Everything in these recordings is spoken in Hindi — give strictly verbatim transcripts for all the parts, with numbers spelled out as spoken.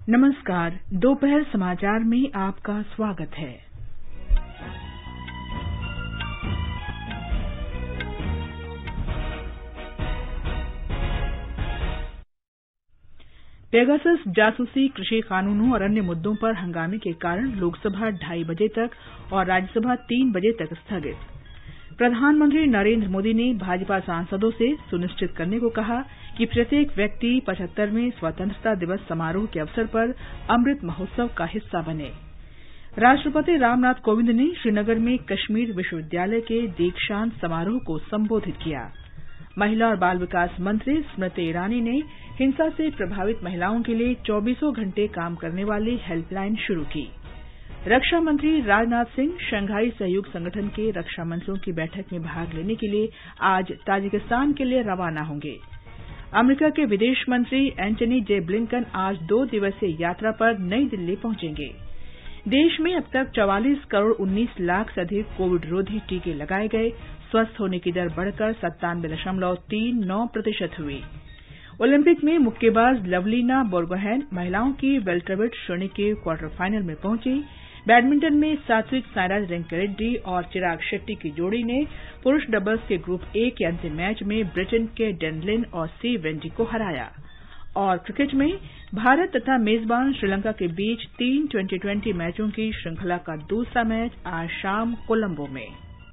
नमस्कार। दोपहर समाचार में आपका स्वागत है। पेगासस जासूसी, कृषि कानूनों और अन्य मुद्दों पर हंगामे के कारण लोकसभा ढाई बजे तक और राज्यसभा तीन बजे तक स्थगित। प्रधानमंत्री नरेंद्र मोदी ने भाजपा सांसदों से सुनिश्चित करने को कहा कि प्रत्येक व्यक्ति पचहत्तरवें स्वतंत्रता दिवस समारोह के अवसर पर अमृत महोत्सव का हिस्सा बने। राष्ट्रपति रामनाथ कोविंद ने श्रीनगर में कश्मीर विश्वविद्यालय के दीक्षांत समारोह को संबोधित किया। महिला और बाल विकास मंत्री स्मृति ईरानी ने हिंसा से प्रभावित महिलाओं के लिए चौबीसों घंटे काम करने वाली हेल्पलाइन शुरू की। रक्षा मंत्री राजनाथ सिंह शंघाई सहयोग संगठन के रक्षा मंत्रियों की बैठक में भाग लेने के लिए आज ताजिकिस्तान के लिए रवाना होंगे। अमेरिका के विदेश मंत्री एंटनी जे ब्लिंकन आज दो दिवसीय यात्रा पर नई दिल्ली पहुंचेंगे। देश में अब तक चौवालीस करोड़ उन्नीस लाख से अधिक कोविड रोधी टीके लगाए गए। स्वस्थ होने की दर बढ़कर सत्तानवे दशमलव तीन नौ प्रतिशत हुई। ओलंपिक में मुक्केबाज लवलीना बोर्गोहेन महिलाओं की वेल्टरवेट श्रेणी के क्वार्टर फाइनल में पहुंची। बैडमिंटन में सात्विक साईराज रंकीरेड्डी और चिराग शेट्टी की जोड़ी ने पुरुष डबल्स के ग्रुप ए के अंतिम मैच में ब्रिटेन के डेनलिन और सी वेंडी को हराया। और क्रिकेट में भारत तथा मेजबान श्रीलंका के बीच तीन ट्वेंटी ट्वेंटी मैचों की श्रृंखला का दूसरा मैच आज शाम कोलंबो में।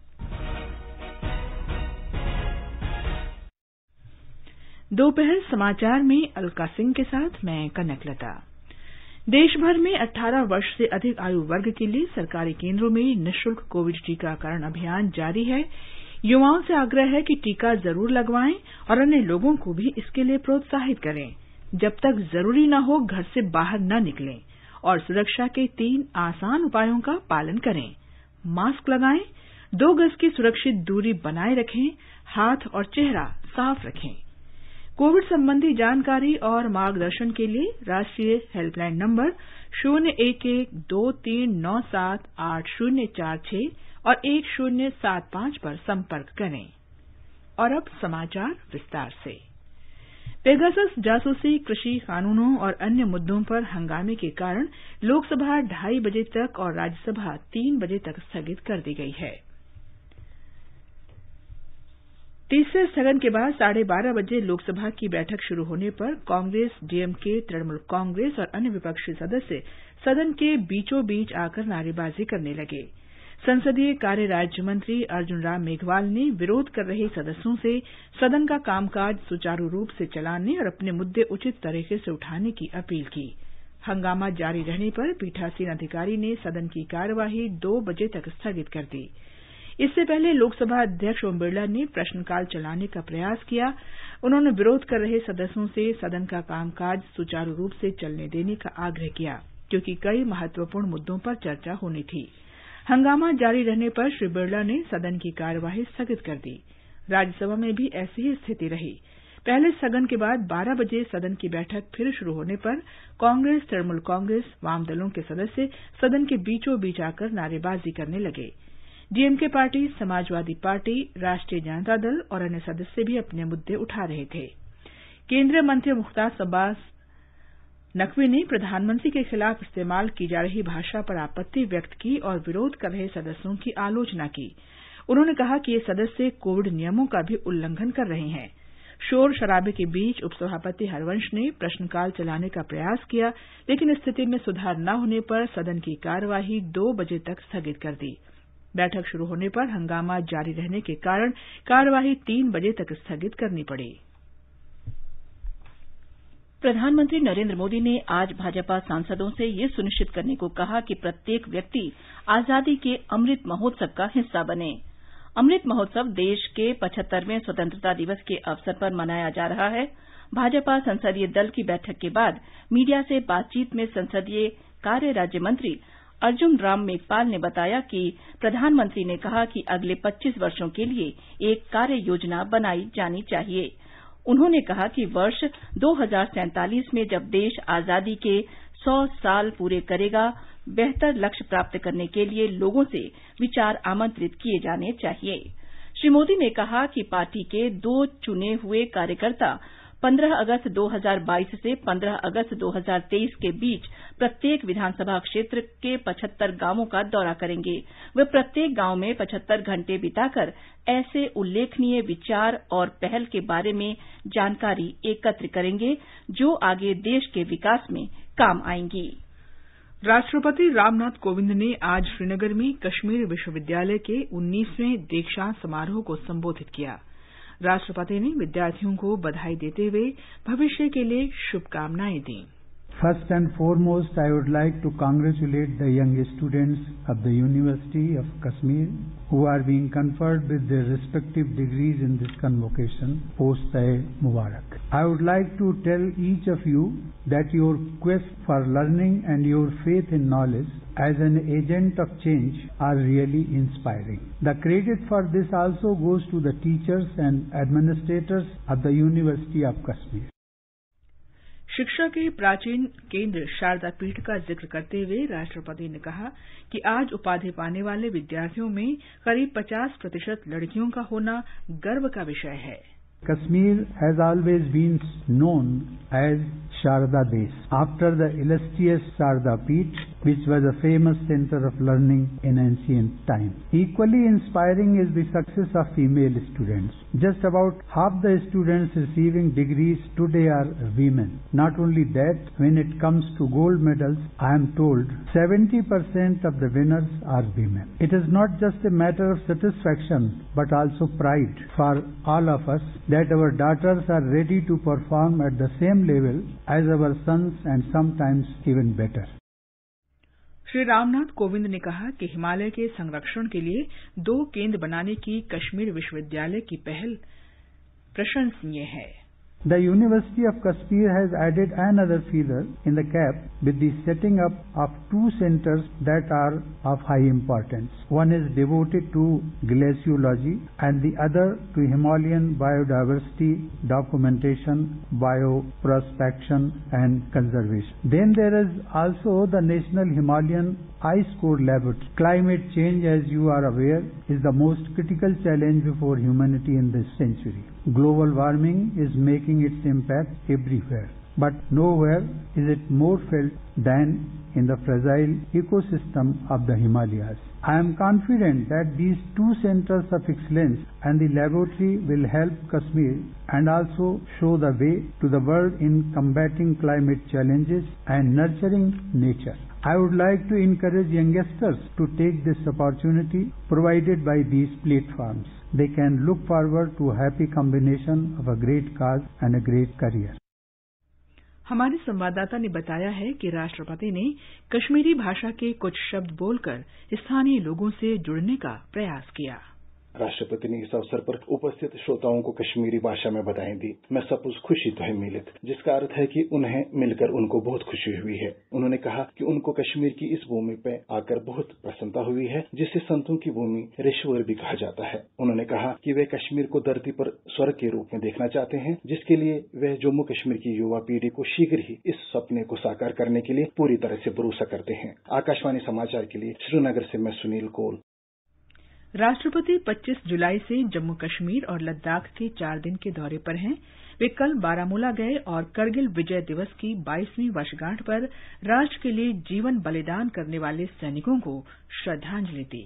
दोपहर समाचार में अलका सिंह के साथ मैं कनकलता। देश भर में अठारह वर्ष से अधिक आयु वर्ग के लिए सरकारी केंद्रों में निःशुल्क कोविड टीकाकरण अभियान जारी है। युवाओं से आग्रह है कि टीका जरूर लगवाएं और अन्य लोगों को भी इसके लिए प्रोत्साहित करें। जब तक जरूरी न हो घर से बाहर न निकलें और सुरक्षा के तीन आसान उपायों का पालन करें। मास्क लगाएं, दो गज की सुरक्षित दूरी बनाए रखें, हाथ और चेहरा साफ रखें। कोविड संबंधी जानकारी और मार्गदर्शन के लिए राष्ट्रीय हेल्पलाइन नंबर शून्य एक एक दो तीन नौ सात आठ शून्य चार छह और एक शून्य सात पांच पर संपर्क करें। और अब समाचार विस्तार से। पेगासस जासूसी, कृषि कानूनों और अन्य मुद्दों पर हंगामे के कारण लोकसभा ढाई बजे तक और राज्यसभा तीन बजे तक स्थगित कर दी गई है। तीसरे स्थगन के बाद साढ़े बारह बजे लोकसभा की बैठक शुरू होने पर कांग्रेस, डीएमके, तृणमूल कांग्रेस और अन्य विपक्षी सदस्य सदन के बीचों बीच आकर नारेबाजी करने लगे। संसदीय कार्य राज्य मंत्री अर्जुन राम मेघवाल ने विरोध कर रहे सदस्यों से सदन का कामकाज सुचारू रूप से चलाने और अपने मुद्दे उचित तरीके से उठाने की अपील की। हंगामा जारी रहने पर पीठासीन अधिकारी ने सदन की कार्यवाही दो बजे तक स्थगित कर दी। इससे पहले लोकसभा अध्यक्ष ओम बिरला ने प्रश्नकाल चलाने का प्रयास किया। उन्होंने विरोध कर रहे सदस्यों से सदन का कामकाज सुचारू रूप से चलने देने का आग्रह किया, क्योंकि कई महत्वपूर्ण मुद्दों पर चर्चा होनी थी। हंगामा जारी रहने पर श्री बिरला ने सदन की कार्यवाही स्थगित कर दी। राज्यसभा में भी ऐसी ही स्थिति रही। पहले स्थगन के बाद बारह बजे सदन की बैठक फिर शुरू होने पर कांग्रेस, तृणमूल कांग्रेस, वाम दलों के सदस्य सदन के बीचों बीच आकर नारेबाजी करने लगे। डीएमके पार्टी, समाजवादी पार्टी, राष्ट्रीय जनता दल और अन्य सदस्य भी अपने मुद्दे उठा रहे थे। केंद्रीय मंत्री मुख्तार अब्बास नकवी ने प्रधानमंत्री के खिलाफ इस्तेमाल की जा रही भाषा पर आपत्ति व्यक्त की और विरोध कर रहे सदस्यों की आलोचना की। उन्होंने कहा कि ये सदस्य कोविड नियमों का भी उल्लंघन कर रहे हैं। शोर शराबे के बीच उपसभापति हरवंश ने प्रश्नकाल चलाने का प्रयास किया, लेकिन स्थिति में सुधार न होने पर सदन की कार्यवाही दो बजे तक स्थगित कर दी। बैठक शुरू होने पर हंगामा जारी रहने के कारण कार्यवाही तीन बजे तक स्थगित करनी पड़ी। प्रधानमंत्री नरेंद्र मोदी ने आज भाजपा सांसदों से ये सुनिश्चित करने को कहा कि प्रत्येक व्यक्ति आजादी के अमृत महोत्सव का हिस्सा बने। अमृत महोत्सव देश के पचहत्तरवें स्वतंत्रता दिवस के अवसर पर मनाया जा रहा है। भाजपा संसदीय दल की बैठक के बाद मीडिया से बातचीत में संसदीय कार्य राज्य मंत्री अर्जुन राम मेघवाल ने बताया कि प्रधानमंत्री ने कहा कि अगले पच्चीस वर्षों के लिए एक कार्य योजना बनाई जानी चाहिए। उन्होंने कहा कि वर्ष दो हजार सैंतालीस में जब देश आजादी के सौ साल पूरे करेगा, बेहतर लक्ष्य प्राप्त करने के लिए लोगों से विचार आमंत्रित किए जाने चाहिए। श्री मोदी ने कहा कि पार्टी के दो चुने हुए कार्यकर्ता पंद्रह अगस्त दो हजार बाईस से पंद्रह अगस्त दो हजार तेईस के बीच प्रत्येक विधानसभा क्षेत्र के पचहत्तर गांवों का दौरा करेंगे। वे प्रत्येक गांव में पचहत्तर घंटे बिताकर ऐसे उल्लेखनीय विचार और पहल के बारे में जानकारी एकत्र करेंगे जो आगे देश के विकास में काम आएंगी। राष्ट्रपति रामनाथ कोविंद ने आज श्रीनगर में कश्मीर विश्वविद्यालय के उन्नीसवें दीक्षांत समारोह को संबोधित किया। राष्ट्रपति ने विद्यार्थियों को बधाई देते हुए भविष्य के लिए शुभकामनाएं दी। First and foremost, I would like to congratulate the young students of the University of Kashmir who are being conferred with their respective degrees in this convocation post-Eid Mubarak. I would like to tell each of you that your quest for learning and your faith in knowledge as an agent of change are really inspiring. The credit for this also goes to the teachers and administrators of the University of Kashmir. शिक्षा के प्राचीन केंद्र शारदा पीठ का जिक्र करते हुए राष्ट्रपति ने कहा कि आज उपाधि पाने वाले विद्यार्थियों में करीब पचास प्रतिशत लड़कियों का होना गर्व का विषय है। Kashmir has always been known as Sharda Desh, after the illustrious Sharda Peeth, which was a famous center of learning in ancient times. Equally inspiring is the success of female students. Just about half the students receiving degrees today are women. Not only that, when it comes to gold medals, I am told seventy percent of the winners are women. It is not just a matter of satisfaction, but also pride for all of us that our daughters are ready to perform at the same level as our sons and sometimes even better. Shri Ramnath Kovind ने कहा कि हिमालय के संरक्षण के लिए दो केंद्र बनाने की कश्मीर विश्वविद्यालय की पहल प्रशंसनीय है। The University of Kashmir has added another feather in the cap with the setting up of two centers that are of high importance. One is devoted to glaciology and the other to Himalayan biodiversity documentation, bioprospection and conservation. Then there is also the National Himalayan Ice Core Laboratory. Climate change, as you are aware, is the most critical challenge before humanity in this century. Global warming is making its impact everywhere, but nowhere is it more felt than in the fragile ecosystem of the Himalayas. I am confident that these two centers of excellence and the laboratory will help Kashmir and also show the way to the world in combating climate challenges and nurturing nature. I would like to encourage youngsters to take this opportunity provided by these platforms. They can look forward to a happy combination of a great cause and a great career. हमारे संवाददाता ने बताया है कि राष्ट्रपति ने कश्मीरी भाषा के कुछ शब्द बोलकर स्थानीय लोगों से जुड़ने का प्रयास किया। राष्ट्रपति ने इस अवसर पर उपस्थित श्रोताओं को कश्मीरी भाषा में बधाई दी। मैं सपुज खुशी तो है मिलित, जिसका अर्थ है कि उन्हें मिलकर उनको बहुत खुशी हुई है। उन्होंने कहा कि उनको कश्मीर की इस भूमि पे आकर बहुत प्रसन्नता हुई है, जिसे संतों की भूमि ऋषिवर भी कहा जाता है। उन्होंने कहा कि वे कश्मीर को धरती पर स्वर्ग के रूप में देखना चाहते हैं, जिसके लिए वे जम्मू कश्मीर की युवा पीढ़ी को शीघ्र ही इस सपने को साकार करने के लिए पूरी तरह से भरोसा करते हैं। आकाशवाणी समाचार के लिए श्रीनगर से मैं सुनील कौल। राष्ट्रपति पच्चीस जुलाई से जम्मू कश्मीर और लद्दाख के चार दिन के दौरे पर हैं। वे कल बारामूला गए और करगिल विजय दिवस की बाईसवीं वर्षगांठ पर राष्ट्र के लिए जीवन बलिदान करने वाले सैनिकों को श्रद्धांजलि दी।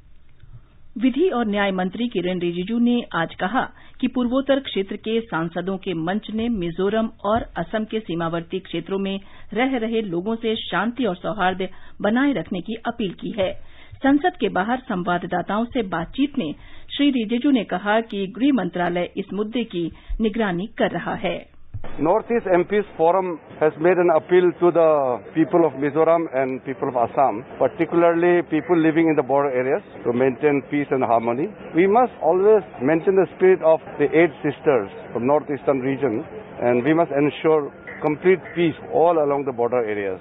विधि और न्याय मंत्री किरेन रिजिजू ने आज कहा कि पूर्वोत्तर क्षेत्र के सांसदों के मंच ने मिजोरम और असम के सीमावर्ती क्षेत्रों में रह रहे लोगों से शांति और सौहार्द बनाए रखने की अपील की है। संसद के बाहर संवाददाताओं से बातचीत में श्री रिजिजू ने कहा कि गृह मंत्रालय इस मुद्दे की निगरानी कर रहा है। Northeast M Ps Forum has made an appeal to the people of Mizoram and people of Assam, particularly people living in the border areas, to maintain peace and harmony. We must always maintain the spirit of the eight sisters from northeastern region, and we must ensure complete peace all along the border areas.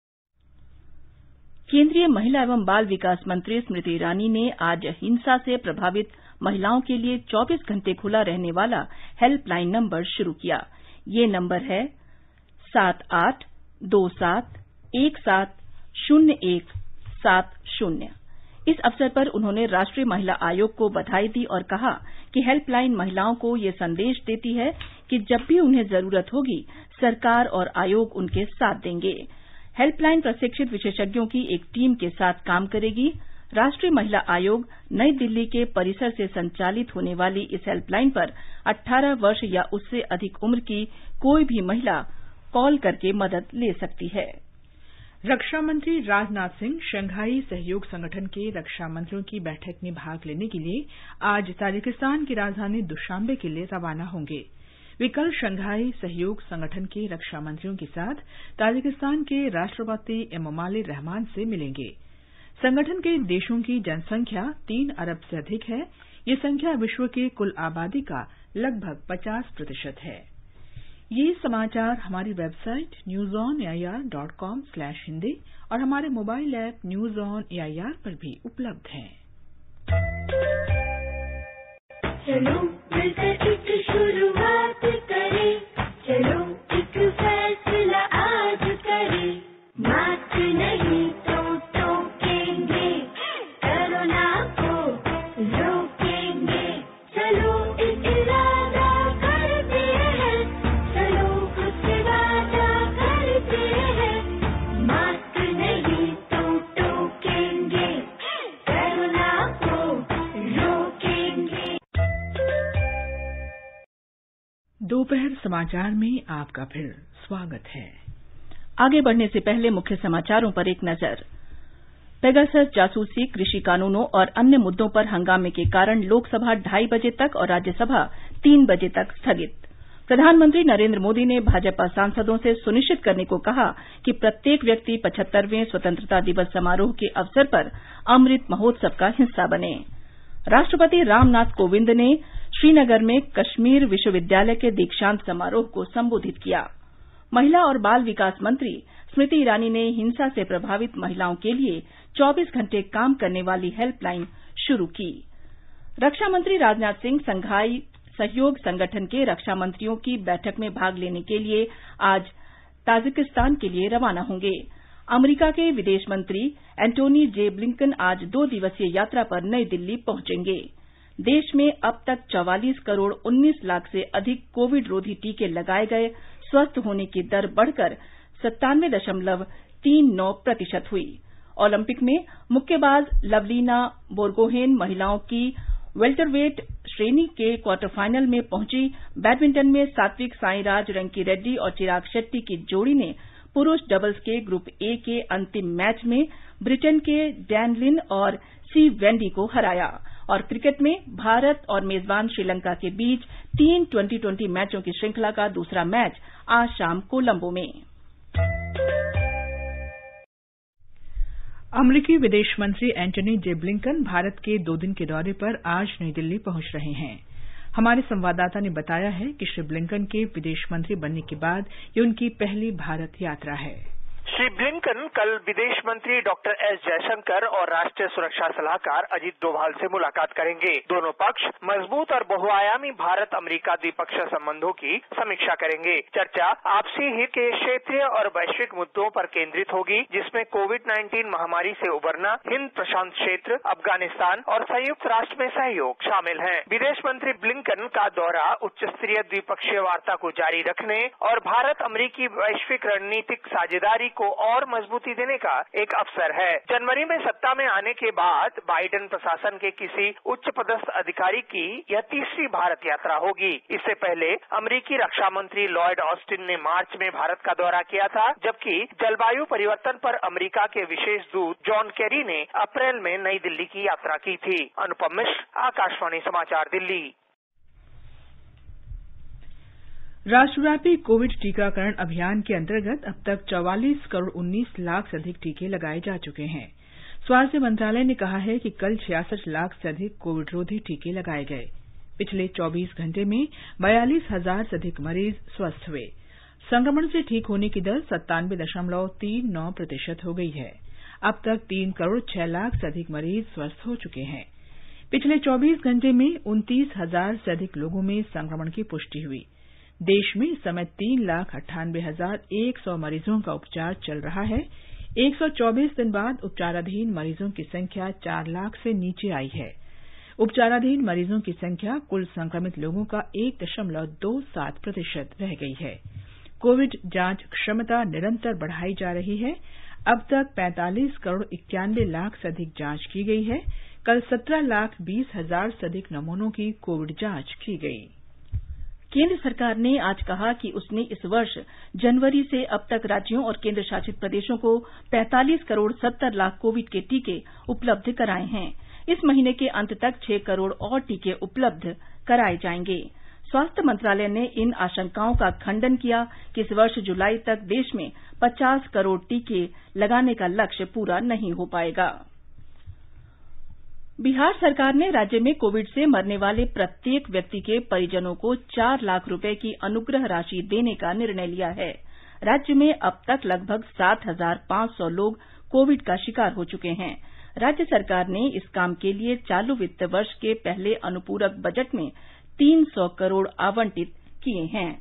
केंद्रीय महिला एवं बाल विकास मंत्री स्मृति ईरानी ने आज हिंसा से प्रभावित महिलाओं के लिए चौबीस घंटे खुला रहने वाला हेल्पलाइन नंबर शुरू किया। ये नंबर है सात आठ दो सात एक सात शून्य एक सात शून्य। इस अवसर पर उन्होंने राष्ट्रीय महिला आयोग को बधाई दी और कहा कि हेल्पलाइन महिलाओं को ये संदेश देती है कि जब भी उन्हें जरूरत होगी सरकार और आयोग उनके साथ देंगे। हेल्पलाइन प्रशिक्षित विशेषज्ञों की एक टीम के साथ काम करेगी। राष्ट्रीय महिला आयोग नई दिल्ली के परिसर से संचालित होने वाली इस हेल्पलाइन पर अठारह वर्ष या उससे अधिक उम्र की कोई भी महिला कॉल करके मदद ले सकती है। रक्षा मंत्री राजनाथ सिंह शंघाई सहयोग संगठन के रक्षा मंत्रियों की बैठक में भाग लेने के लिए आज ताजिकिस्तान की राजधानी दुशांबे के लिए रवाना होंगे। वे कल शंघाई सहयोग संगठन के रक्षा मंत्रियों के साथ ताजिकिस्तान के राष्ट्रपति इमोमाली रहमान से मिलेंगे। संगठन के देशों की जनसंख्या तीन अरब से अधिक है। ये संख्या विश्व के कुल आबादी का लगभग पचास प्रतिशत है। ये समाचार हमारी website news on A I R dot com slash Hindi और हमारे mobile app news on A I R पर भी उपलब्ध हैं। चलो मिलकर एक शुरुआत करें, चलो एक फैसला आज करें, मास्क नहीं तो टोकेंगे, कोरोना को रोकेंगे, चलो एक इरादा करते हैं, चलो कुछ वादा करते हैं, मास्क नहीं तो टोकेंगे, कोरोना को रोकेंगे। दोपहर समाचार में आपका फिर स्वागत है। आगे बढ़ने से पहले मुख्य समाचारों पर एक नजर। पेगासस जासूसी, कृषि कानूनों और अन्य मुद्दों पर हंगामे के कारण लोकसभा ढाई बजे तक और राज्यसभा तीन बजे तक स्थगित। प्रधानमंत्री नरेंद्र मोदी ने भाजपा सांसदों से सुनिश्चित करने को कहा कि प्रत्येक व्यक्ति पचहत्तरवें स्वतंत्रता दिवस समारोह के अवसर पर अमृत महोत्सव का हिस्सा बने। राष्ट्रपति रामनाथ कोविंद ने श्रीनगर में कश्मीर विश्वविद्यालय के दीक्षांत समारोह को संबोधित किया। महिला और बाल विकास मंत्री स्मृति ईरानी ने हिंसा से प्रभावित महिलाओं के लिए चौबीस घंटे काम करने वाली हेल्पलाइन शुरू की। रक्षा मंत्री राजनाथ सिंह शंघाई सहयोग संगठन के रक्षा मंत्रियों की बैठक में भाग लेने के लिए आज ताजिकिस्तान के लिए रवाना होंगे। अमरीका के विदेश मंत्री एंटोनी जे ब्लिंकन आज दो दिवसीय यात्रा पर नई दिल्ली पहुंचेंगे। देश में अब तक चौवालीस करोड़ उन्नीस लाख से अधिक कोविड रोधी टीके लगाए गए। स्वस्थ होने की दर बढ़कर सत्तानवे दशमलव तीन नौ प्रतिशत हुई। ओलंपिक में मुक्केबाज लवलीना बोरगोहेन महिलाओं की वेल्टरवेट श्रेणी के क्वार्टर फाइनल में पहुंची। बैडमिंटन में सात्विक साईराज रंकी रेड्डी और चिराग शेट्टी की जोड़ी ने पुरुष डबल्स के ग्रुप ए के अंतिम मैच में ब्रिटेन के डैन लिन और सी वेंडी को हराया। और क्रिकेट में भारत और मेजबान श्रीलंका के बीच तीन ट्वेंटी ट्वेंटी मैचों की श्रृंखला का दूसरा मैच आज शाम कोलंबो में। अमरीकी विदेश मंत्री एंटनी जे ब्लिंकन भारत के दो दिन के दौरे पर आज नई दिल्ली पहुंच रहे हैं। हमारे संवाददाता ने बताया है कि श्री ब्लिंकन के विदेश मंत्री बनने के बाद ये उनकी पहली भारत यात्रा है। श्री ब्लिंकन कल विदेश मंत्री डॉक्टर एस जयशंकर और राष्ट्रीय सुरक्षा सलाहकार अजीत डोभाल से मुलाकात करेंगे। दोनों पक्ष मजबूत और बहुआयामी भारत अमेरिका द्विपक्षीय संबंधों की समीक्षा करेंगे। चर्चा आपसी हित के क्षेत्रीय और वैश्विक मुद्दों पर केंद्रित होगी, जिसमें कोविड नाइन्टीन महामारी से उबरना, हिंद प्रशांत क्षेत्र, अफगानिस्तान और संयुक्त राष्ट्र में सहयोग शामिल हैं। विदेश मंत्री ब्लिंकन का दौरा उच्च स्तरीय द्विपक्षीय वार्ता को जारी रखने और भारत अमेरिकी वैश्विक रणनीतिक साझेदारी को और मजबूती देने का एक अवसर है। जनवरी में सत्ता में आने के बाद बाइडेन प्रशासन के किसी उच्च पदस्थ अधिकारी की यह तीसरी भारत यात्रा होगी। इससे पहले अमेरिकी रक्षा मंत्री लॉयड ऑस्टिन ने मार्च में भारत का दौरा किया था, जबकि जलवायु परिवर्तन पर अमेरिका के विशेष दूत जॉन केरी ने अप्रैल में नई दिल्ली की यात्रा की थी। अनुपम मिश्र, आकाशवाणी समाचार, दिल्ली। राष्ट्रव्यापी कोविड टीकाकरण अभियान के अंतर्गत अब तक चौवालीस करोड़ उन्नीस लाख से अधिक टीके लगाए जा चुके हैं। स्वास्थ्य मंत्रालय ने कहा है कि कल छियासठ लाख से अधिक कोविड रोधी टीके लगाए गए। पिछले चौबीस घंटे में बयालीस हजार से अधिक मरीज स्वस्थ हुए। संक्रमण से ठीक होने की दर सत्तानवे दशमलव तीन नौ प्रतिशत हो गई है। अब तक तीन करोड़ छह लाख से अधिक मरीज स्वस्थ हो चुके हैं। पिछले चौबीस घंटे में उनतीस हजार से अधिक लोगों में संक्रमण की पुष्टि हुई। देश में इस समय तीन लाख अट्ठानवे हजार एक सौ मरीजों का उपचार चल रहा है। एक सौ चौबीस दिन बाद उपचाराधीन मरीजों की संख्या चार लाख से नीचे आई है। उपचाराधीन मरीजों की संख्या कुल संक्रमित लोगों का एक दशमलव दो सात प्रतिशत रह गई है। कोविड जांच क्षमता निरंतर बढ़ाई जा रही है। अब तक पैंतालीस करोड़ इक्यानवे लाख से अधिक जांच की गई है। कल सत्रह लाख बीस हजार से अधिक नमूनों की कोविड जांच की गई। केंद्र सरकार ने आज कहा कि उसने इस वर्ष जनवरी से अब तक राज्यों और केंद्र शासित प्रदेशों को पैंतालीस करोड़ सत्तर लाख कोविड के टीके उपलब्ध कराए हैं। इस महीने के अंत तक छह करोड़ और टीके उपलब्ध कराए जाएंगे। स्वास्थ्य मंत्रालय ने इन आशंकाओं का खंडन किया कि इस वर्ष जुलाई तक देश में पचास करोड़ टीके लगाने का लक्ष्य पूरा नहीं हो पाएगा। बिहार सरकार ने राज्य में कोविड से मरने वाले प्रत्येक व्यक्ति के परिजनों को चार लाख रुपए की अनुग्रह राशि देने का निर्णय लिया है। राज्य में अब तक लगभग सात हजार पांच सौ लोग कोविड का शिकार हो चुके हैं। राज्य सरकार ने इस काम के लिए चालू वित्त वर्ष के पहले अनुपूरक बजट में तीन सौ करोड़ आवंटित किए हैं।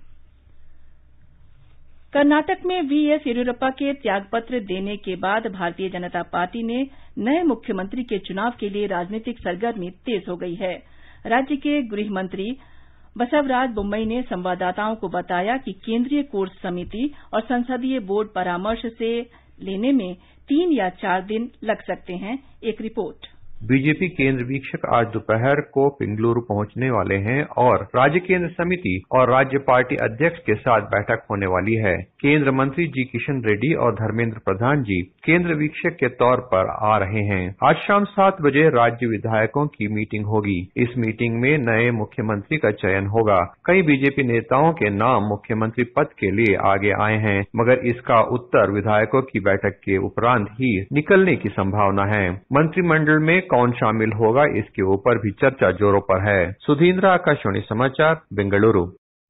कर्नाटक में वी एस येदियुरप्पा के त्यागपत्र देने के बाद भारतीय जनता पार्टी ने नए मुख्यमंत्री के चुनाव के लिए राजनीतिक सरगर्मी तेज हो गई है। राज्य के गृह मंत्री बसवराज बोम्मई ने संवाददाताओं को बताया कि केंद्रीय कोर समिति और संसदीय बोर्ड परामर्श से लेने में तीन या चार दिन लग सकते हैं। एक रिपोर्ट। बीजेपी केंद्र वीक्षक आज दोपहर को बेंगलुरु पहुंचने वाले हैं और राज्य केंद्र समिति और राज्य पार्टी अध्यक्ष के साथ बैठक होने वाली है। केंद्र मंत्री जी किशन रेड्डी और धर्मेंद्र प्रधान जी केंद्र वीक्षक के तौर पर आ रहे हैं। आज शाम सात बजे राज्य विधायकों की मीटिंग होगी। इस मीटिंग में नए मुख्यमंत्री का चयन होगा। कई बीजेपी नेताओं के नाम मुख्यमंत्री पद के लिए आगे आए हैं, मगर इसका उत्तर विधायकों की बैठक के उपरांत ही निकलने की संभावना है। मंत्रिमंडल में कौन शामिल होगा, इसके ऊपर भी चर्चा जोरों पर है। सुधींद्र, आकाशवाणी समाचार, बेंगलुरु।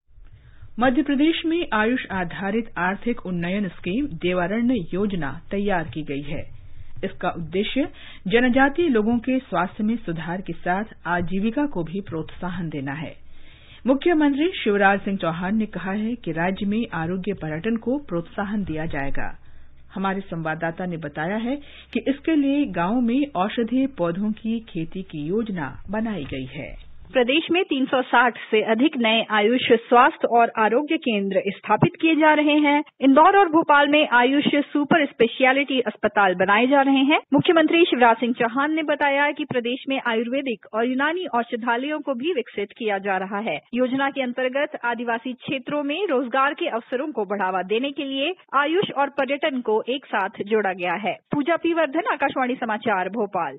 मध्य प्रदेश में आयुष आधारित आर्थिक उन्नयन स्कीम देवारण्य योजना तैयार की गई है। इसका उद्देश्य जनजातीय लोगों के स्वास्थ्य में सुधार के साथ आजीविका को भी प्रोत्साहन देना है। मुख्यमंत्री शिवराज सिंह चौहान ने कहा है कि राज्य में आरोग्य पर्यटन को प्रोत्साहन दिया जाएगा। हमारे संवाददाता ने बताया है कि इसके लिए गांवों में औषधीय पौधों की खेती की योजना बनाई गई है। प्रदेश में तीन सौ साठ से अधिक नए आयुष स्वास्थ्य और आरोग्य केंद्र स्थापित किए जा रहे हैं। इंदौर और भोपाल में आयुष सुपर स्पेशियलिटी अस्पताल बनाए जा रहे हैं। मुख्यमंत्री शिवराज सिंह चौहान ने बताया कि प्रदेश में आयुर्वेदिक और यूनानी औषधालयों को भी विकसित किया जा रहा है। योजना के अंतर्गत आदिवासी क्षेत्रों में रोजगार के अवसरों को बढ़ावा देने के लिए आयुष और पर्यटन को एक साथ जोड़ा गया है। पूजा पी वर्धन, आकाशवाणी समाचार, भोपाल।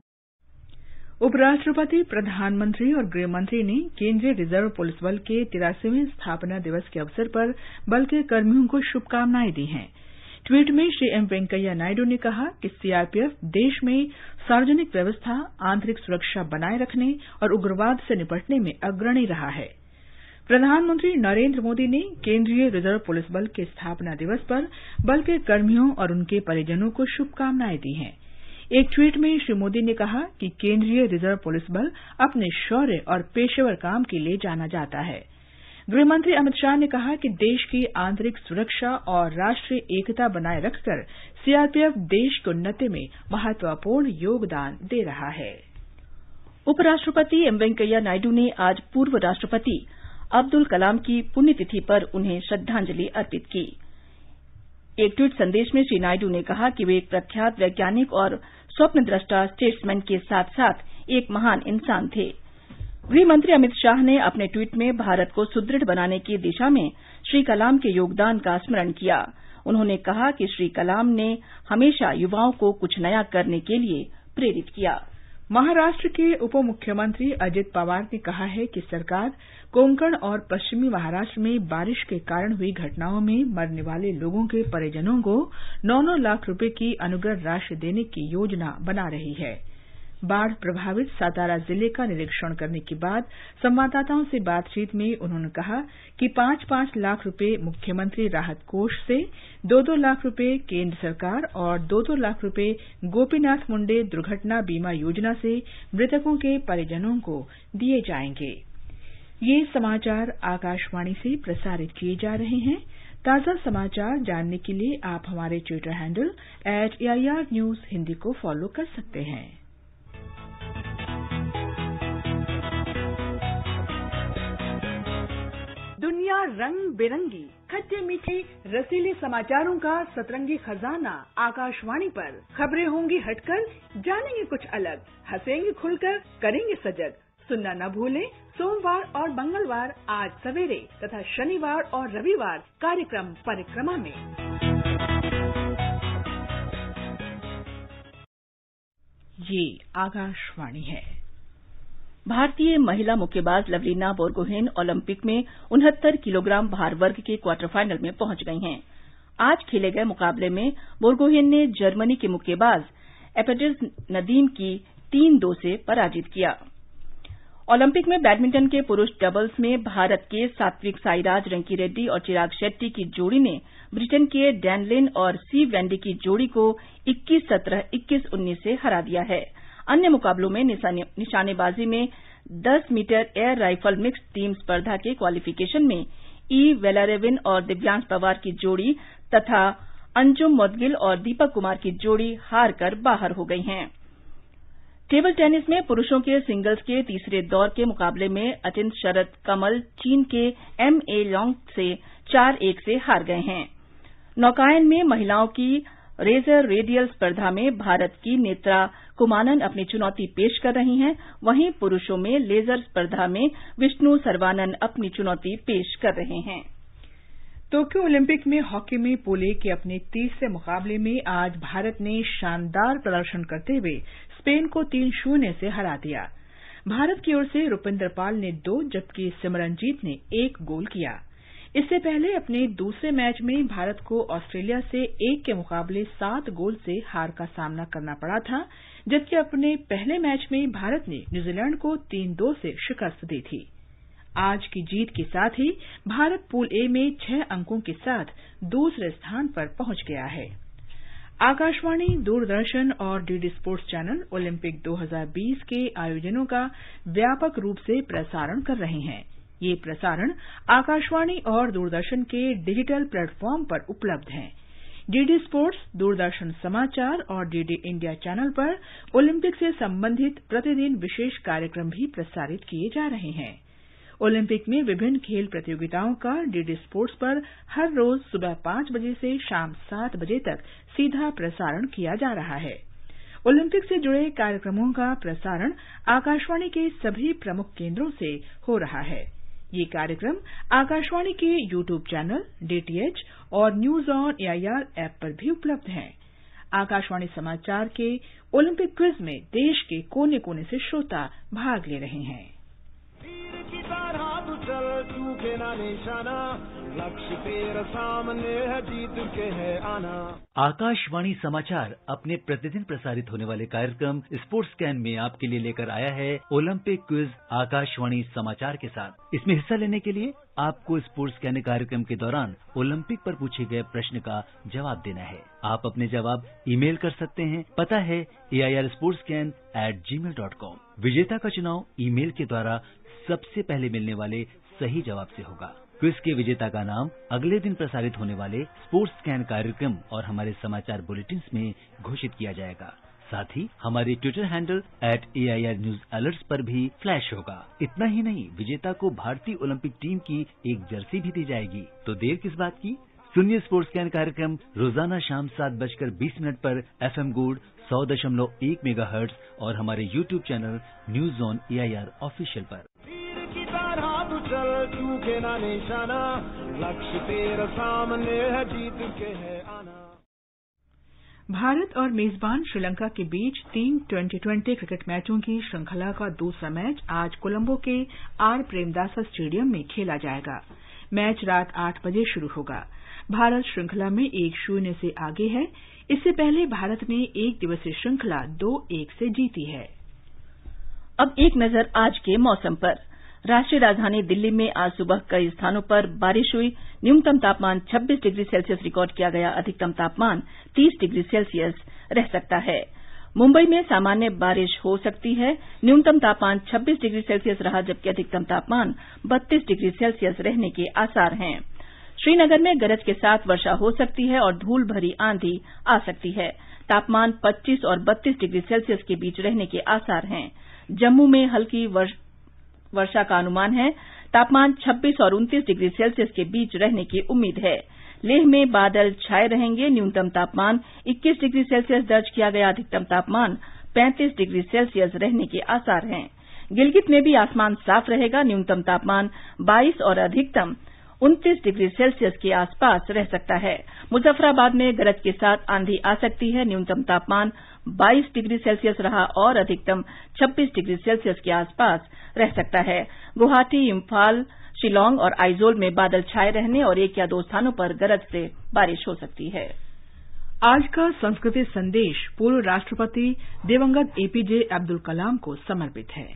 उपराष्ट्रपति, प्रधानमंत्री और गृहमंत्री ने केंद्रीय रिजर्व पुलिस बल के तिरासीवें स्थापना दिवस के अवसर पर बल के कर्मियों को शुभकामनाएं दी हैं। ट्वीट में श्री एम वेंकैया नायडू ने कहा कि सीआरपीएफ देश में सार्वजनिक व्यवस्था, आंतरिक सुरक्षा बनाए रखने और उग्रवाद से निपटने में अग्रणी रहा है। प्रधानमंत्री नरेंद्र मोदी ने केंद्रीय रिजर्व पुलिस बल के स्थापना दिवस पर बल के कर्मियों और उनके परिजनों को शुभकामनाएं दी हैं। एक ट्वीट में श्री मोदी ने कहा कि केंद्रीय रिजर्व पुलिस बल अपने शौर्य और पेशेवर काम के लिए जाना जाता है। गृहमंत्री अमित शाह ने कहा कि देश की आंतरिक सुरक्षा और राष्ट्रीय एकता बनाए रखकर सीआरपीएफ देश की उन्नति में महत्वपूर्ण योगदान दे रहा है। उपराष्ट्रपति एम वेंकैया नायडू ने आज पूर्व राष्ट्रपति अब्दुल कलाम की पुण्यतिथि पर उन्हें श्रद्धांजलि अर्पित की। एक ट्वीट संदेश में श्री नायडू ने कहा कि वे एक प्रख्यात वैज्ञानिक और स्वप्नद्रष्टा स्टेट्समैन के साथ साथ एक महान इंसान थे। गृहमंत्री अमित शाह ने अपने ट्वीट में भारत को सुदृढ़ बनाने की दिशा में श्री कलाम के योगदान का स्मरण किया। उन्होंने कहा कि श्री कलाम ने हमेशा युवाओं को कुछ नया करने के लिए प्रेरित किया। महाराष्ट्र के उप मुख्यमंत्री अजित पवार ने कहा है कि सरकार कोंकण और पश्चिमी महाराष्ट्र में बारिश के कारण हुई घटनाओं में मरने वाले लोगों के परिजनों को नौ नौ लाख रुपए की अनुग्रह राशि देने की योजना बना रही है। बाढ़ प्रभावित सातारा जिले का निरीक्षण करने के बाद संवाददाताओं से बातचीत में उन्होंने कहा कि पांच पांच लाख रुपए मुख्यमंत्री राहत कोष से, दो दो लाख रुपए केंद्र सरकार और दो दो लाख रुपए गोपीनाथ मुंडे दुर्घटना बीमा योजना से मृतकों के परिजनों को दिए जाएंगे। ये समाचार आकाशवाणी से प्रसारित किए जा रहे हैं। ताज़ा समाचार जानने के लिए आप हमारे Twitter handle at A I R news Hindi को फॉलो कर सकते हैं। दुनिया रंग बिरंगी, खट्टे मीठे रसीले समाचारों का सतरंगी खजाना आकाशवाणी पर। खबरें होंगी हटकर, जानेंगे कुछ अलग, हंसेंगे खुलकर, करेंगे सजग। सुनना न भूलें सोमवार और मंगलवार आज सवेरे तथा शनिवार और रविवार कार्यक्रम परिक्रमा में। ये आकाशवाणी है। भारतीय महिला मुक्केबाज लवलीना बोरगोहेन ओलंपिक में उनहत्तर किलोग्राम भार वर्ग के क्वार्टर फाइनल में पहुंच गई हैं। आज खेले गए मुकाबले में बोरगोहेन ने जर्मनी के मुक्केबाज एपेडिज नदीम की तीन दो से पराजित किया। ओलंपिक में बैडमिंटन के पुरुष डबल्स में भारत के सात्विक साईराज रंकीरेड्डी और चिराग शेट्टी की जोड़ी ने ब्रिटेन के डैन लिन और सी वेंडी की जोड़ी को इक्कीस सत्रह, इक्कीस उन्नीस से हरा दिया है। अन्य मुकाबलों में निशानेबाजी में दस metre air rifle mixed team स्पर्धा के क्वालिफिकेशन में ई वेलारेविन और दिव्यांश पवार की जोड़ी तथा अंजुम मोदगिल और दीपक कुमार की जोड़ी हार कर बाहर हो गई हैं। टेबल टेनिस में पुरुषों के सिंगल्स के तीसरे दौर के मुकाबले में अचिंत शरद कमल चीन के एम ए लॉन्ग से चार एक से हार गए हैं। नौकायन में महिलाओं की रेजर रेडियल स्पर्धा में भारत की नेत्रा कुमानन अपनी चुनौती पेश कर रही हैं, वहीं पुरुषों में लेजर स्पर्धा में विष्णु सर्वानन अपनी चुनौती पेश कर रहे हैं। टोक्यो ओलंपिक में हॉकी में पूल ए के अपने तीसरे मुकाबले में आज भारत ने शानदार प्रदर्शन करते हुए स्पेन को तीन शून्य से हरा दिया। भारत की ओर से रुपिंदर पाल ने दो जबकि सिमरनजीत ने एक गोल किया। इससे पहले अपने दूसरे मैच में भारत को ऑस्ट्रेलिया से एक के मुकाबले सात गोल से हार का सामना करना पड़ा था, जबकि अपने पहले मैच में भारत ने न्यूजीलैंड को तीन दो से शिकस्त दी थी। आज की जीत के साथ ही भारत पूल ए में छह अंकों के साथ दूसरे स्थान पर पहुंच गया है। आकाशवाणी, दूरदर्शन और डीडी स्पोर्ट्स चैनल ओलंपिक दो हज़ार बीस के आयोजनों का व्यापक रूप से प्रसारण कर रहे हैं। ये प्रसारण आकाशवाणी और दूरदर्शन के डिजिटल प्लेटफॉर्म पर उपलब्ध हैं। डीडी स्पोर्ट्स, दूरदर्शन समाचार और डीडी इंडिया चैनल पर ओलंपिक से संबंधित प्रतिदिन विशेष कार्यक्रम भी प्रसारित किए जा रहे हैं। ओलंपिक में विभिन्न खेल प्रतियोगिताओं का डीडी स्पोर्ट्स पर हर रोज सुबह पांच बजे से शाम सात बजे तक सीधा प्रसारण किया जा रहा है। ओलंपिक से जुड़े कार्यक्रमों का प्रसारण आकाशवाणी के सभी प्रमुख केंद्रों से हो रहा है। ये कार्यक्रम आकाशवाणी के यूट्यूब चैनल, डीटीएच और news on A I R app पर भी उपलब्ध हैं। आकाशवाणी समाचार के ओलंपिक क्विज में देश के कोने कोने से श्रोता भाग ले रहे हैं। लक्ष्य तेरा सामने है, जीत के है आना। आकाशवाणी समाचार अपने प्रतिदिन प्रसारित होने वाले कार्यक्रम स्पोर्ट्स कैन में आपके लिए लेकर आया है ओलंपिक क्विज आकाशवाणी समाचार के साथ। इसमें हिस्सा लेने के लिए आपको स्पोर्ट्स कैन कार्यक्रम के दौरान ओलंपिक पर पूछे गए प्रश्न का जवाब देना है। आप अपने जवाब ईमेल कर सकते हैं। पता है A I R sports can at gmail dot com. विजेता का चुनाव ईमेल के द्वारा सबसे पहले मिलने वाले सही जवाब से होगा। क्विज के विजेता का नाम अगले दिन प्रसारित होने वाले स्पोर्ट्स स्कैन कार्यक्रम और हमारे समाचार बुलेटिन में घोषित किया जाएगा। साथ ही हमारे Twitter handle at A I R news alerts पर भी फ्लैश होगा। इतना ही नहीं, विजेता को भारतीय ओलंपिक टीम की एक जर्सी भी दी जाएगी। तो देर किस बात की, सुनिए स्पोर्ट्स स्कैन कार्यक्रम रोजाना शाम सात बजकर बीस मिनट पर एफ एम गोल्ड सौ दशमलव एक मेगा हर्ट्ज और हमारे YouTube channel news on A I R official पर। चूके ना निशाना, लक्ष्य तेरा सामने है, जीत के है आना। भारत और मेजबान श्रीलंका के बीच तीन ट्वेंटी ट्वेंटी क्रिकेट मैचों की श्रृंखला का दूसरा मैच आज कोलंबो के आर प्रेमदासा स्टेडियम में खेला जाएगा। मैच रात आठ बजे शुरू होगा। भारत श्रृंखला में एक शून्य से आगे है। इससे पहले भारत ने एक दिवसीय श्रृंखला दो एक से जीती है। अब एक नजर आज के मौसम पर। राष्ट्रीय राजधानी दिल्ली में आज सुबह कई स्थानों पर बारिश हुई। न्यूनतम तापमान छब्बीस डिग्री सेल्सियस रिकॉर्ड किया गया। अधिकतम तापमान तीस डिग्री सेल्सियस रह सकता है। मुंबई में सामान्य बारिश हो सकती है। न्यूनतम तापमान छब्बीस डिग्री सेल्सियस रहा, जबकि अधिकतम तापमान बत्तीस डिग्री सेल्सियस रहने के आसार हैं। श्रीनगर में गरज के साथ वर्षा हो सकती है और धूल भरी आंधी आ सकती है। तापमान पच्चीस और बत्तीस डिग्री सेल्सियस के बीच रहने के आसार हैं। जम्मू में हल्की वर्षा का अनुमान है। तापमान छब्बीस और उनतीस डिग्री सेल्सियस के बीच रहने की उम्मीद है। लेह में बादल छाए रहेंगे। न्यूनतम तापमान इक्कीस डिग्री सेल्सियस दर्ज किया गया। अधिकतम तापमान पैंतीस डिग्री सेल्सियस रहने के आसार हैं। गिलगित में भी आसमान साफ रहेगा। न्यूनतम तापमान बाईस और अधिकतम उनतीस डिग्री सेल्सियस के आसपास रह सकता है। मुजफ्फराबाद में गरज के साथ आंधी आ सकती है। न्यूनतम तापमान बाईस डिग्री सेल्सियस रहा और अधिकतम छब्बीस डिग्री सेल्सियस के आसपास रह सकता है। गुवाहाटी, इम्फाल, शिलांग और आइजोल में बादल छाए रहने और एक या दो स्थानों पर गरज से बारिश हो सकती है। आज का संस्कृति संदेश पूर्व राष्ट्रपति दिवंगत एपीजे अब्दुल कलाम को समर्पित है।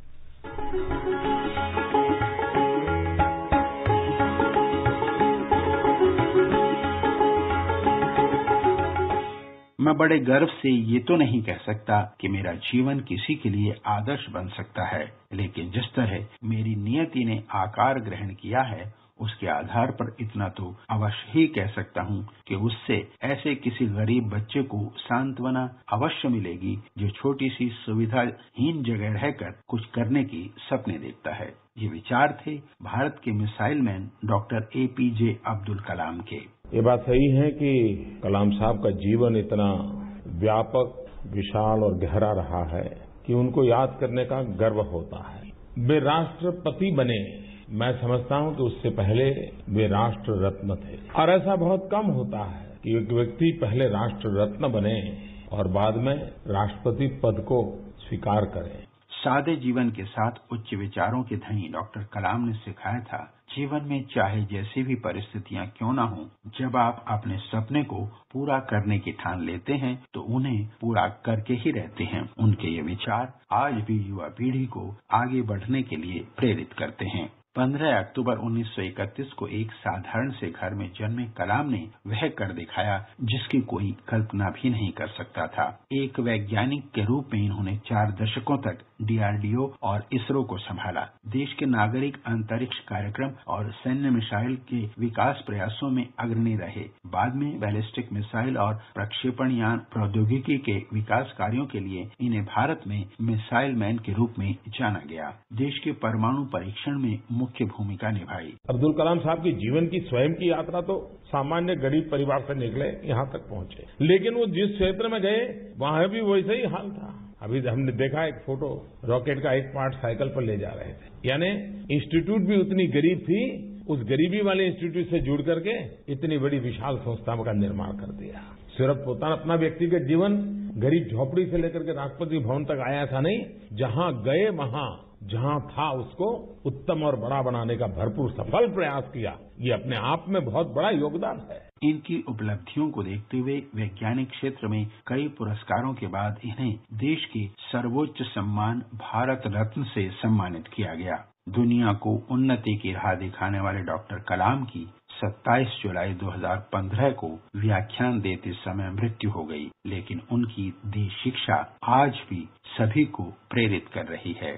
मैं बड़े गर्व से ये तो नहीं कह सकता कि मेरा जीवन किसी के लिए आदर्श बन सकता है, लेकिन जिस तरह मेरी नियति ने आकार ग्रहण किया है उसके आधार पर इतना तो अवश्य ही कह सकता हूँ कि उससे ऐसे किसी गरीब बच्चे को सांत्वना अवश्य मिलेगी जो छोटी सी सुविधाहीन जगह रहकर कुछ करने की सपने देखता है। ये विचार थे भारत के missile man doctor APJ Abdul Kalam के। ये बात सही है कि कलाम साहब का जीवन इतना व्यापक, विशाल और गहरा रहा है कि उनको याद करने का गर्व होता है। वे राष्ट्रपति बने, मैं समझता हूं कि उससे पहले वे राष्ट्र रत्न थे और ऐसा बहुत कम होता है कि एक व्यक्ति पहले राष्ट्र रत्न बने और बाद में राष्ट्रपति पद को स्वीकार करे। सादे जीवन के साथ उच्च विचारों के धनी डॉक्टर कलाम ने सिखाया था, जीवन में चाहे जैसी भी परिस्थितियां क्यों न हो, जब आप अपने सपने को पूरा करने की ठान लेते हैं तो उन्हें पूरा करके ही रहते हैं। उनके ये विचार आज भी युवा पीढ़ी को आगे बढ़ने के लिए प्रेरित करते हैं। पंद्रह अक्टूबर उन्नीस सौ इकतीस को एक साधारण से घर में जन्मे कलाम ने वह कर दिखाया जिसकी कोई कल्पना भी नहीं कर सकता था। एक वैज्ञानिक के रूप में इन्होंने चार दशकों तक डीआरडीओ और इसरो को संभाला। देश के नागरिक अंतरिक्ष कार्यक्रम और सैन्य मिसाइल के विकास प्रयासों में अग्रणी रहे। बाद में बैलिस्टिक मिसाइल और प्रक्षेपण यान प्रौद्योगिकी के विकास कार्यों के लिए इन्हें भारत में मिसाइल मैन के रूप में जाना गया। देश के परमाणु परीक्षण में मुख्य भूमिका निभाई। अब्दुल कलाम साहब की जीवन की स्वयं की यात्रा तो सामान्य गरीब परिवार से निकले यहाँ तक पहुंचे, लेकिन वो जिस क्षेत्र में गए वहां भी वैसा ही हाल था। अभी हमने देखा एक फोटो, रॉकेट का एक पार्ट साइकिल पर ले जा रहे थे। यानी इंस्टीट्यूट भी उतनी गरीब थी, उस गरीबी वाले इंस्टीट्यूट से जुड़ करके इतनी बड़ी विशाल संस्थाओं का निर्माण कर दिया। सिर्फ पोता अपना व्यक्तिगत जीवन गरीब झोपड़ी से लेकर के राष्ट्रपति भवन तक आया था नहीं, जहां गए वहां जहां था उसको उत्तम और बड़ा बनाने का भरपूर सफल प्रयास किया। ये अपने आप में बहुत बड़ा योगदान है। इनकी उपलब्धियों को देखते हुए वैज्ञानिक क्षेत्र में कई पुरस्कारों के बाद इन्हें देश के सर्वोच्च सम्मान भारत रत्न से सम्मानित किया गया। दुनिया को उन्नति की राह दिखाने वाले डॉक्टर कलाम की सत्ताईस जुलाई दो हज़ार पंद्रह को व्याख्यान देते समय मृत्यु हो गई, लेकिन उनकी दी शिक्षा आज भी सभी को प्रेरित कर रही है।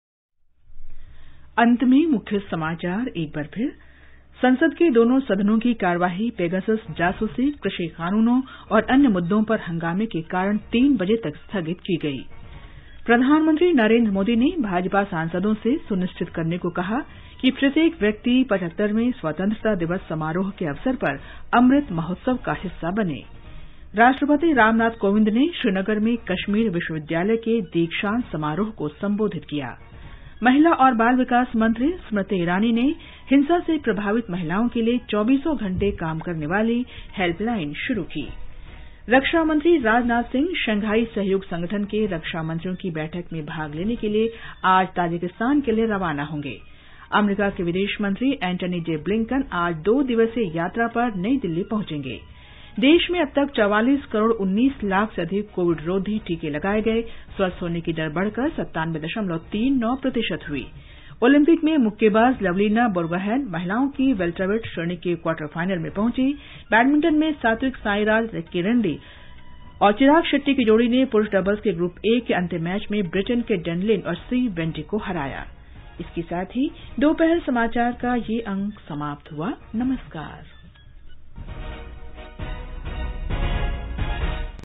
अंत में मुख्य समाचार एक बार फिर। संसद के दोनों सदनों की कार्यवाही पेगासस जासूसी, कृषि कानूनों और अन्य मुद्दों पर हंगामे के कारण तीन बजे तक स्थगित की गई। प्रधानमंत्री नरेंद्र मोदी ने भाजपा सांसदों से सुनिश्चित करने को कहा कि प्रत्येक व्यक्ति पचहत्तरवें स्वतंत्रता दिवस समारोह के अवसर पर अमृत महोत्सव का हिस्सा बने। राष्ट्रपति रामनाथ कोविंद ने श्रीनगर में कश्मीर विश्वविद्यालय के दीक्षांत समारोह को संबोधित किया। महिला और बाल विकास मंत्री स्मृति ईरानी ने हिंसा से प्रभावित महिलाओं के लिए चौबीसों घंटे काम करने वाली हेल्पलाइन शुरू की। रक्षा मंत्री राजनाथ सिंह शंघाई सहयोग संगठन के रक्षा मंत्रियों की बैठक में भाग लेने के लिए आज ताजिकिस्तान के लिए रवाना होंगे। अमेरिका के विदेश मंत्री एंटनी जे ब्लिंकन आज दो दिवसीय यात्रा पर नई दिल्ली पहुंचेंगे। देश में अब तक चौवालीस करोड़ उन्नीस लाख से अधिक कोविड रोधी टीके लगाए गए। स्वस्थ होने की दर बढ़कर सत्तानवे दशमलव तीन नौ प्रतिशत हुई। ओलंपिक में मुक्केबाज लवलीना बोर्गोहेन महिलाओं की वेल्टरवेट श्रेणी के क्वार्टर फाइनल में पहुंची। बैडमिंटन में सात्विक साईराज रेंकी और चिराग शेट्टी की जोड़ी ने पुरुष डबल्स के ग्रुप ए के अंतिम मैच में ब्रिटेन के डेनलिन और सी वेंटी को हराया। इसके साथ ही दोपहर समाचार का ये अंक समाप्त हुआ। नमस्कार।